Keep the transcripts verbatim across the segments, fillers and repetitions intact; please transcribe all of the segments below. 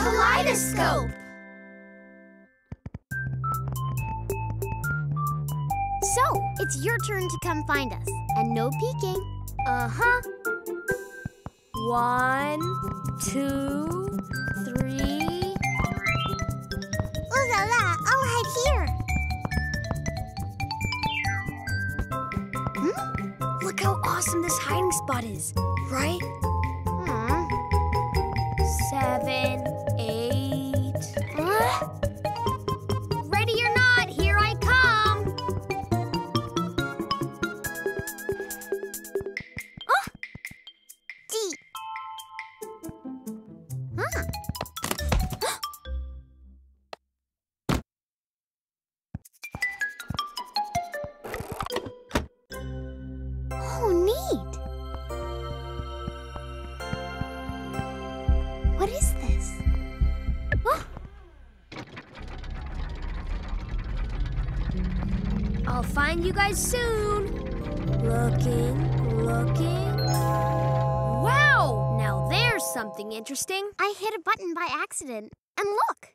Kaleidoscope! So, it's your turn to come find us. And no peeking. Uh-huh. One, two, three... Ooh la la, I'll hide here. Hmm? Look how awesome this hiding spot is, right? Hmm. Seven, eight... Huh? Ready or not, here I come! Oh! D. Huh. Oh, neat. What is this? Oh. I'll find you guys soon. Looking, looking. Wow! Now there's something interesting. I hit a button by accident. And look!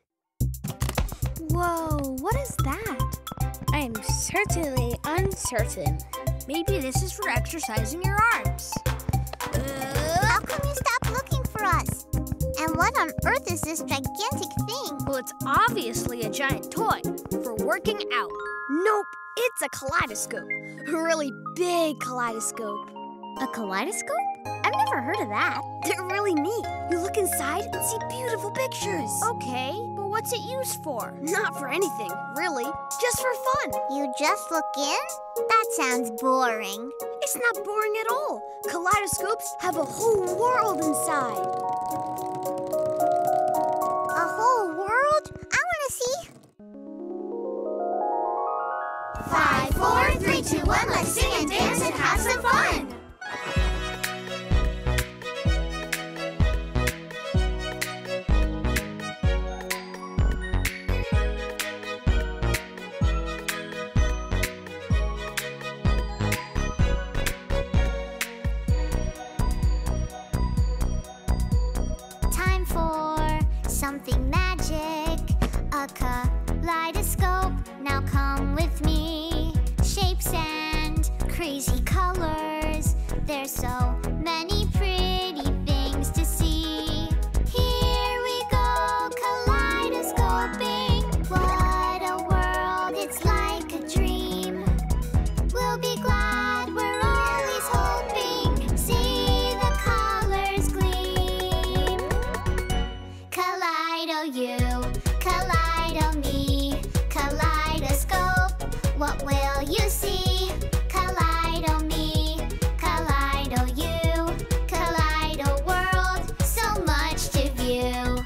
Whoa, what is that? I'm certainly uncertain. Maybe this is for exercising your arms. How come you stopped looking for us? And what on earth is this gigantic thing? Well, it's obviously a giant toy for working out. Nope, it's a kaleidoscope. A really big kaleidoscope. A kaleidoscope? I've never heard of that. They're really neat. You look inside and see beautiful pictures. Okay, but what's it used for? Not for anything, really. Just for fun. You just look in? That sounds boring. It's not boring at all. Kaleidoscopes have a whole world inside. A whole world? I want to see. Five, four, three, two, one, let's sing and dance and have some fun! Time for something magic. A kaleidoscope. Now come with me. Shapes and crazy colors. There's so many pretty things to see. Here we go, kaleidoscoping. What a world, it's like a dream. We'll be glad, we're always hoping. See the colors gleam. Kaleido you, Kaleido me. Kaleidoscope, what will you see? Kaleido me, Kaleido you. Kaleido world, so much to view.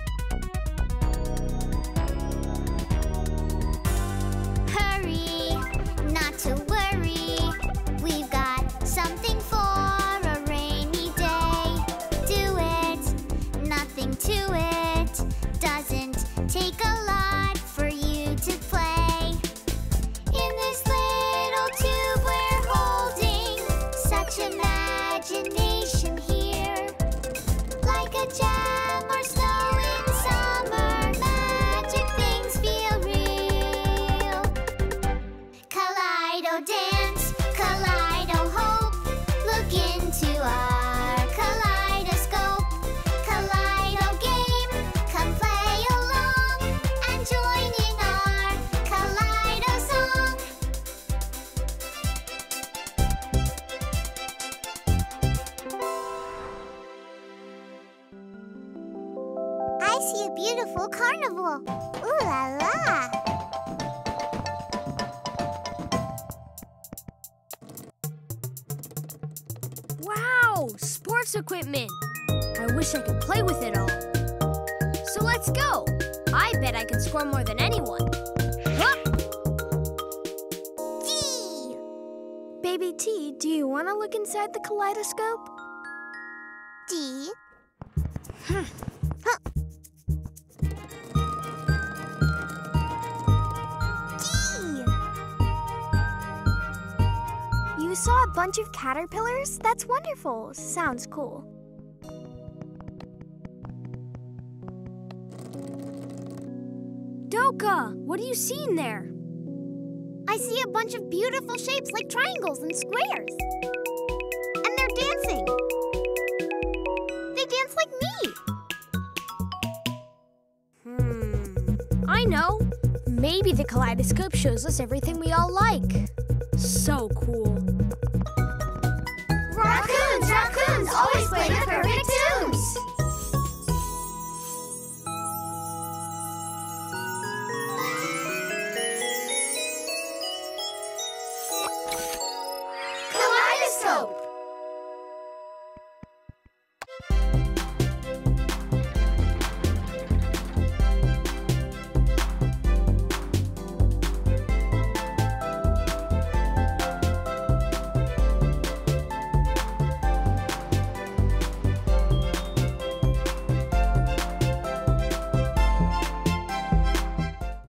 Hurry, not to worry. We've got something for a rainy day. Do it, nothing to it. Doesn't take a lot for you to play. In this little tube we're holding, such imagination here. Like a jam or snow in summer, magic things feel real. Kaleido dance, Kaleido hope. Look into our kaleidoscope. Kaleido game, come play along and join in our Kaleido song. I see a beautiful carnival. Ooh la la! Wow, sports equipment. I wish I could play with it all. So let's go. I bet I can score more than anyone. Hup! Gee! Baby T, do you want to look inside the kaleidoscope? D. Hmm. Huh. D. You saw a bunch of caterpillars? That's wonderful. Sounds cool. Luca, what are you seeing there? I see a bunch of beautiful shapes like triangles and squares. And they're dancing. They dance like me. Hmm. I know. Maybe the kaleidoscope shows us everything we all like. So cool. Raccoons, raccoons, always play the perfect